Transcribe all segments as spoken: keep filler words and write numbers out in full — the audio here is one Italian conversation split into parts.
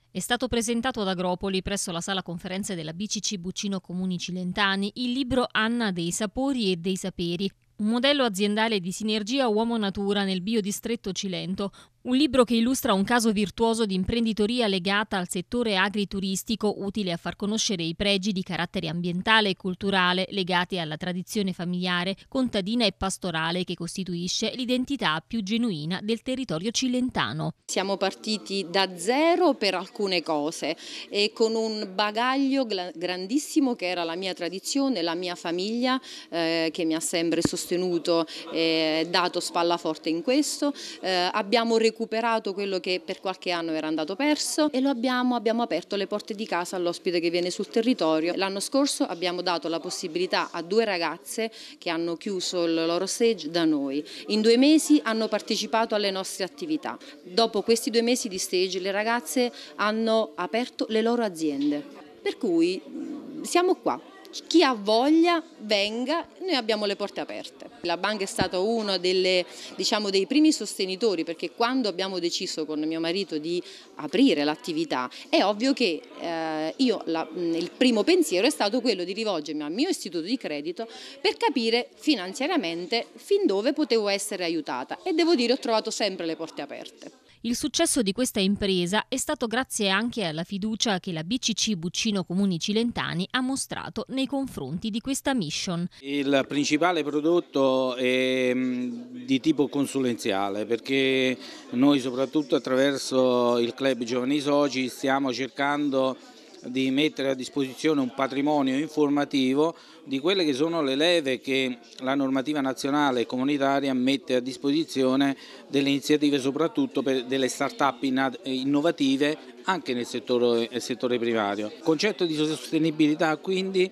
È stato presentato ad Agropoli, presso la sala conferenze della B C C Buccino Comuni Cilentani, il libro Anna dei sapori e dei saperi, un modello aziendale di sinergia uomo-natura nel biodistretto cilento. Un libro che illustra un caso virtuoso di imprenditoria legata al settore agrituristico, utile a far conoscere i pregi di carattere ambientale e culturale legati alla tradizione familiare, contadina e pastorale che costituisce l'identità più genuina del territorio cilentano. Siamo partiti da zero per alcune cose e con un bagaglio grandissimo che era la mia tradizione, la mia famiglia eh, che mi ha sempre sostenuto e dato spalla forte in questo. Eh, abbiamo recuperato quello che per qualche anno era andato perso e lo abbiamo, abbiamo aperto le porte di casa all'ospite che viene sul territorio. L'anno scorso abbiamo dato la possibilità a due ragazze che hanno chiuso il loro stage da noi. In due mesi hanno partecipato alle nostre attività. Dopo questi due mesi di stage le ragazze hanno aperto le loro aziende. Per cui siamo qua. Chi ha voglia venga, noi abbiamo le porte aperte. La banca è stata uno delle, diciamo, dei primi sostenitori, perché quando abbiamo deciso con mio marito di aprire l'attività è ovvio che eh, io la, il primo pensiero è stato quello di rivolgermi al mio istituto di credito per capire finanziariamente fin dove potevo essere aiutata, e devo dire ho trovato sempre le porte aperte. Il successo di questa impresa è stato grazie anche alla fiducia che la B C C Buccino Comuni Cilentani ha mostrato nei confronti di questa mission. Il principale prodotto è di tipo consulenziale, perché noi soprattutto attraverso il Club Giovani Soci stiamo cercando di mettere a disposizione un patrimonio informativo di quelle che sono le leve che la normativa nazionale e comunitaria mette a disposizione delle iniziative, soprattutto per delle start-up innovative anche nel settore, nel settore primario. Il concetto di sostenibilità quindi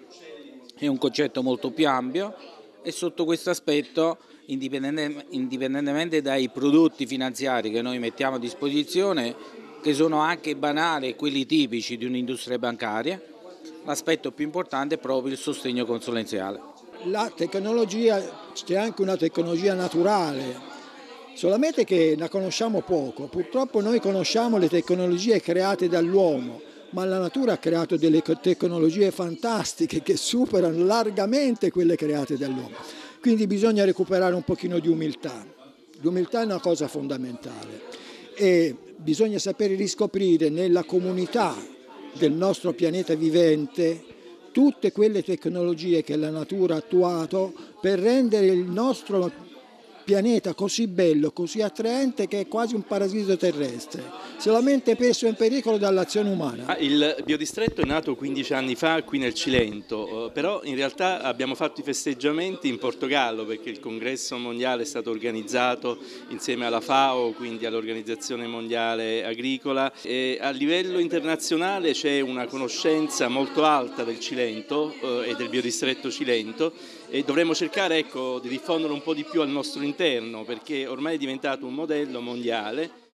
è un concetto molto più ampio e sotto questo aspetto, indipendentemente dai prodotti finanziari che noi mettiamo a disposizione, che sono anche banali, quelli tipici di un'industria bancaria, l'aspetto più importante è proprio il sostegno consulenziale. La tecnologia, c'è anche una tecnologia naturale, solamente che la conosciamo poco. Purtroppo noi conosciamo le tecnologie create dall'uomo, ma la natura ha creato delle tecnologie fantastiche che superano largamente quelle create dall'uomo. Quindi bisogna recuperare un pochino di umiltà. L'umiltà è una cosa fondamentale e bisogna sapere riscoprire nella comunità del nostro pianeta vivente tutte quelle tecnologie che la natura ha attuato per rendere il nostro pianeta così bello, così attraente, che è quasi un paradiso terrestre, solamente messo in pericolo dall'azione umana. Il biodistretto è nato quindici anni fa qui nel Cilento, però in realtà abbiamo fatto i festeggiamenti in Portogallo, perché il congresso mondiale è stato organizzato insieme alla FAO, quindi all'Organizzazione Mondiale Agricola, e a livello internazionale c'è una conoscenza molto alta del Cilento eh, e del biodistretto Cilento, e dovremmo cercare, ecco, di diffondere un po' di più al nostro interno, perché ormai è diventato un modello mondiale.